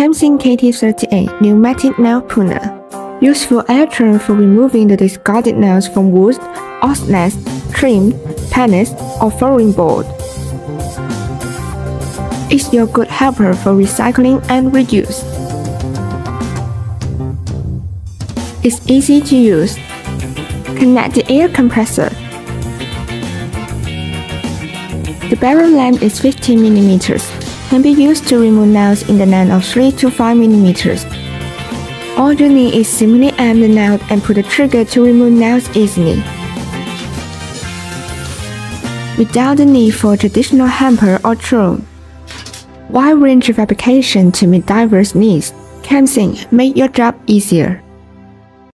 KAMSIN KT38 Pneumatic Nail Puller. Useful air tool for removing the discarded nails from wood, ox nest, trim, panels, or flooring board. It's your good helper for recycling and reuse. It's easy to use. Connect the air compressor. The barrel length is 15 mm. Can be used to remove nails in the length of 3 to 5 mm. All you need is simply aim the nail and pull the trigger to remove nails easily. Without the need for a traditional hamper or tool. Wide range of application to meet diverse needs. KAMSIN, make your job easier.